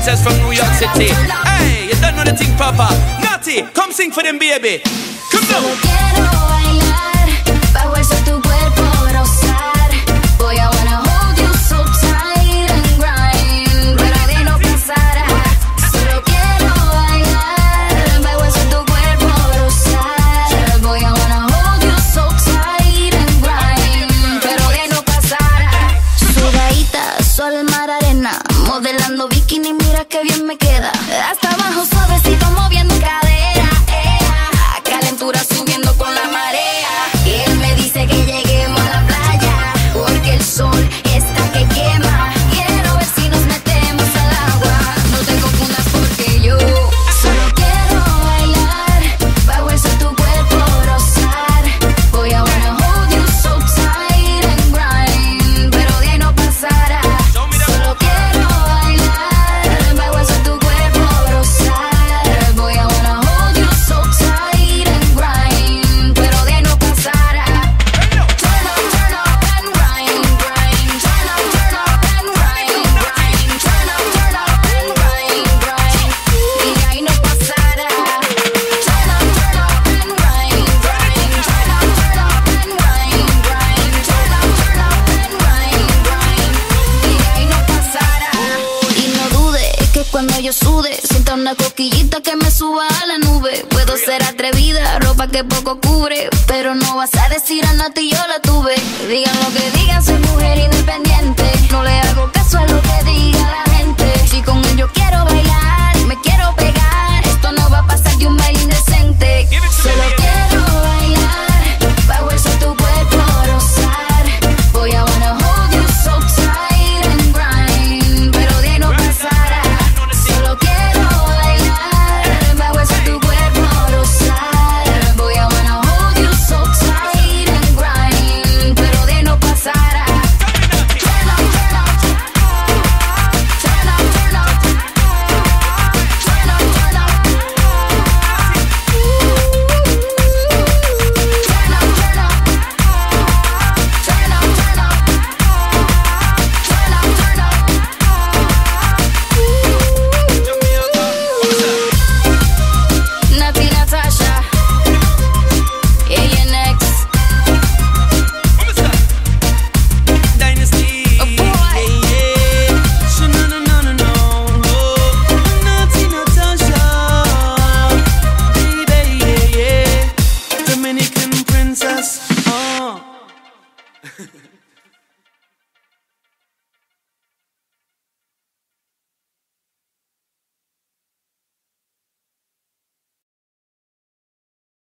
princess from New York City. Hey, you don't know the thing, Papa. Nati, come sing for them, baby. Come Solo down. quiero bailar, bajo eso tu cuerpo rozar. Voy a wanna hold you so tight and grind, pero de no pasar. Solo quiero bailar, bajo eso tu cuerpo rozar. Voy a wanna hold you so tight and grind, pero de no pasar. Sudadita, sol, mar, arena, modelando bikini, mira que bien me queda. Hasta abajo suavecito moviendo cadera. Calentura subiendo con la marea. Y él me dice que lleguemos a la playa, porque el sol está que quema. Quiero ver si nos metemos al agua. No te confundas porque yo solo quiero bailar, bajo eso tu cuerpo rozar. Voy a wanna hold you so tight and grind, pero de ahí no pasará. Solo quiero bailar, bajo eso tu cuerpo rozar. Voy a wanna hold you so tight and grind, pero de ahí no pasará. Turn up and grind, grind. Turn up and grind, grind. Turn up and grind, grind. Y de ahí no pasará. Turn up and grind, grind. Turn up and grind, grind. Turn up and grind, grind. Y de ahí no pasará. Y no dudes que cuando yo sude sienta una coquillita que me suba a la nube. Puedo ser atrevida, ropa que poco cubre, pero no vas a decir a Nati yo la tuve. Digan lo que digan, soy mujer independiente. No le hago caso a lo que diga la gente. Si con él yo quiero bailar, me quiero pegar, esto no va a pasar de un baile indecente. Solo quiero bailar, bajo eso tu cuerpo rozar. Voy a wanna hold you so tight and grind, pero de ahí no pasará. Solo quiero bailar, bajo eso tu cuerpo rozar. Voy a wanna hold you so tight and grind, pero de ahí no pasará. Turn up, turn up. Turn up, turn up. Turn up, turn up. Turn up, turn up. Turn up, turn up. Turn up, turn up. Nati, Natasha, ANX. Dynasty. Oh, boy. Yeah. So no, no, no, no, no. Oh, Nati, Natasha. Baby, yeah, yeah. Dominican princess. Oh.